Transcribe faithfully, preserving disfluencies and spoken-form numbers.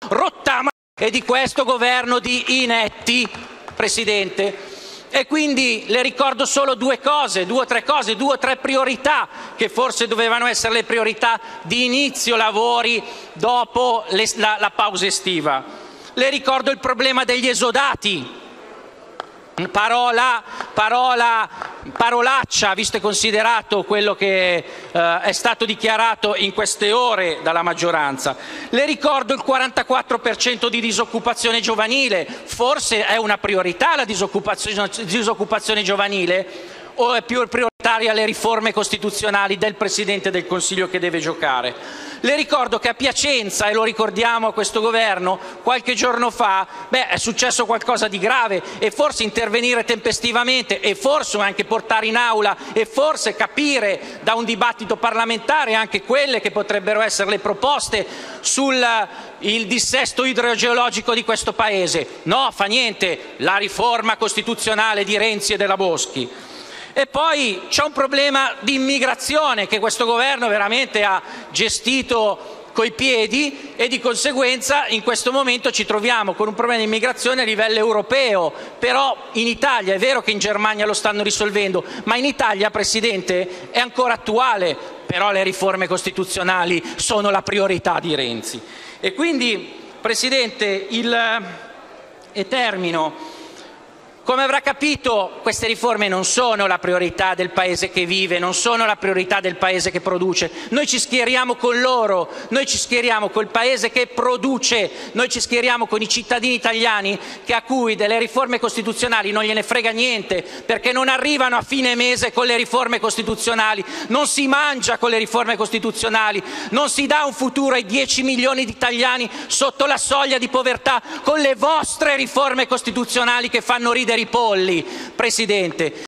rottamato e di questo governo di inetti, Presidente. E quindi le ricordo solo due cose, due o tre cose, due o tre priorità che forse dovevano essere le priorità di inizio lavori dopo le, la, la pausa estiva. Le ricordo il problema degli esodati. Parola, parola, parolaccia, visto e considerato quello che eh, è stato dichiarato in queste ore dalla maggioranza. Le ricordo il quarantaquattro per cento di disoccupazione giovanile. Forse è una priorità la disoccupazione, disoccupazione giovanile o è più prioritaria le riforme costituzionali del Presidente del Consiglio che deve giocare? Le ricordo che a Piacenza, e lo ricordiamo a questo governo, qualche giorno fa beh, è successo qualcosa di grave e forse intervenire tempestivamente e forse anche portare in aula e forse capire da un dibattito parlamentare anche quelle che potrebbero essere le proposte sul il dissesto idrogeologico di questo Paese. No, fa niente, la riforma costituzionale di Renzi e della Boschi. E poi c'è un problema di immigrazione che questo governo veramente ha gestito coi piedi e di conseguenza in questo momento ci troviamo con un problema di immigrazione a livello europeo. Però in Italia, è vero che in Germania lo stanno risolvendo, ma in Italia, Presidente, è ancora attuale. Però le riforme costituzionali sono la priorità di Renzi. E quindi, Presidente, il... e termino. Come avrà capito, queste riforme non sono la priorità del Paese che vive, non sono la priorità del Paese che produce. Noi ci schieriamo con loro, noi ci schieriamo col Paese che produce, noi ci schieriamo con i cittadini italiani che a cui delle riforme costituzionali non gliene frega niente, perché non arrivano a fine mese con le riforme costituzionali, non si mangia con le riforme costituzionali, non si dà un futuro ai dieci milioni di italiani sotto la soglia di povertà con le vostre riforme costituzionali che fanno ridere i polli, Presidente.